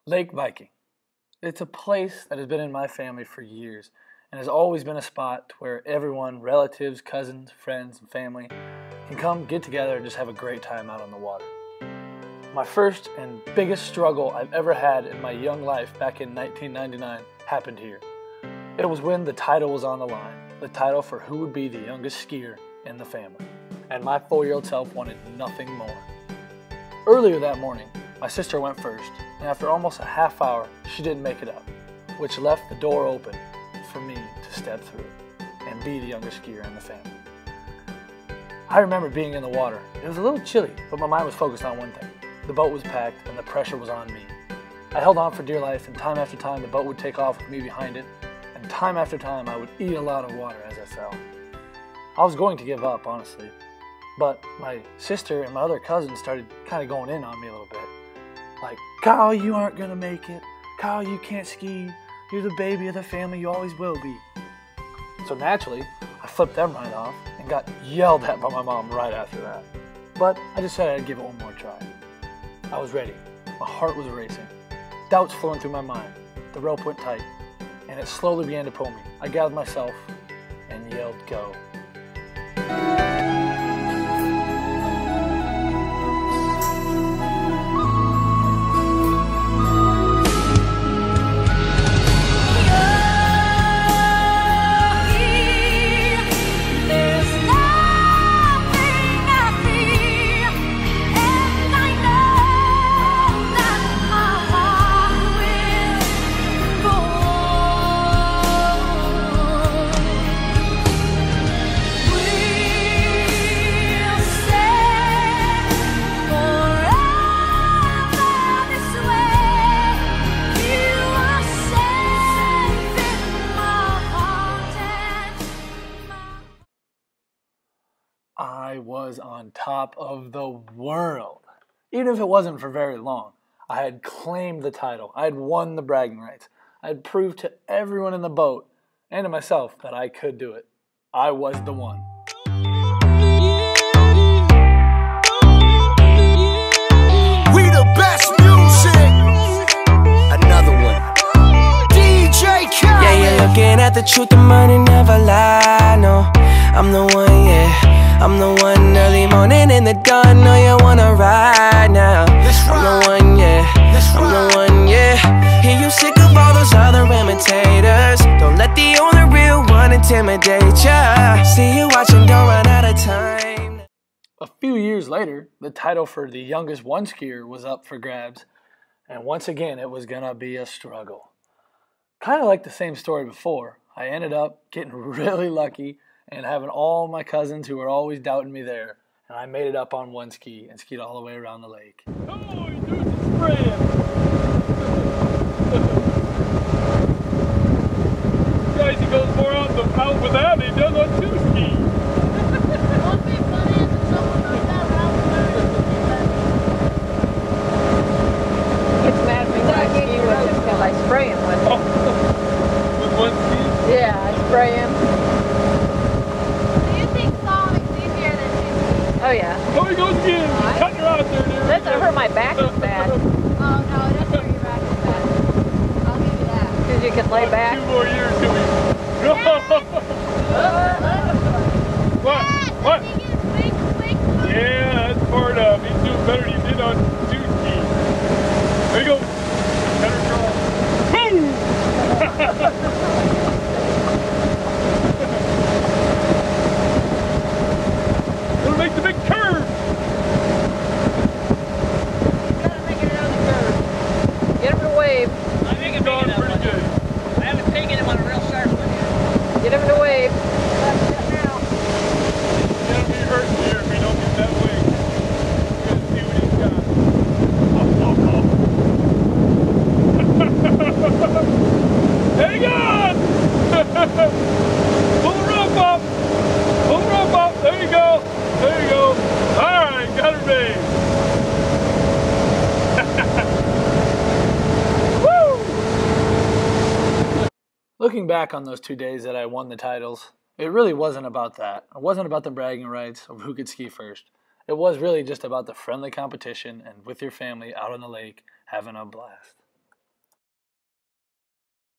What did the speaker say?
Lake Viking. It's a place that has been in my family for years and has always been a spot where everyone, relatives, cousins, friends, and family can come get together and just have a great time out on the water. My first and biggest struggle I've ever had in my young life back in 1999 happened here. It was when the title was on the line, the title for who would be the youngest skier in the family, and my 4-year-old self wanted nothing more. Earlier that morning, my sister went first, and after almost a half hour, she didn't make it up, which left the door open for me to step through and be the youngest skier in the family. I remember being in the water. It was a little chilly, but my mind was focused on one thing. The boat was packed and the pressure was on me. I held on for dear life, and time after time the boat would take off with me behind it, and time after time I would eat a lot of water as I fell. I was going to give up, honestly, but my sister and my other cousins started kind of going in on me a little bit. Like, Kyle, you aren't gonna make it. Kyle, you can't ski. You're the baby of the family, you always will be. So naturally, I flipped them right off and got yelled at by my mom right after that. But I decided I'd give it one more try. I was ready. My heart was racing. Doubts flowing through my mind. The rope went tight, and it slowly began to pull me. I gathered myself and yelled, "Go." I was on top of the world. Even if it wasn't for very long, I had claimed the title. I had won the bragging rights. I had proved to everyone in the boat and to myself that I could do it. I was the one. We the best music. Another one. DJ Khaled. Yeah, you're looking at the truth, the money never lie. No, I'm the one, yeah. I'm the one early morning in the dawn. Know you wanna ride now. I'm the one, yeah. I'm the one, yeah. Hear you sick of all those other imitators. Don't let the only real one intimidate ya. See you watching, don't run out of time. A few years later, the title for the youngest one skier was up for grabs, and once again it was gonna be a struggle. Kind of like the same story before, I ended up getting really lucky and having all my cousins who were always doubting me there, and I made it up on one ski and skied all the way around the lake. Oh, he's doing some spraying. Guys, he goes more out with that than he does on two skis. Won't be funny if someone knows that around the Gets mad at me when I ski with him because I spray him with it. Oh. With one ski? Yeah, I spray him. Do you think slalom's easier than two skis? Oh yeah. Oh, he goes again. He's cutting her out there, dude. Doesn't hurt my back as bad. Oh no, it doesn't hurt your back as bad. I'll give you that. Because you can lay back. 2 more years till we... What? What? Yeah, that's part of. He's doing better than he did on two skis. There you go. Better draw. Boom! Gonna make the big curve. Gotta make it another curve. Get him to wave. I think I'm Going making pretty good. I haven't taken him on a real sharp one yet. Get him to wave. Now. He's gonna be hurting here if we don't get that way. We're gonna see what he's got. Hang on! Pull the rope up! Pull the rope up! There you go! There you go! Alright, got her made! Woo! Looking back on those 2 days that I won the titles, it really wasn't about that. It wasn't about the bragging rights of who could ski first. It was really just about the friendly competition and with your family out on the lake having a blast.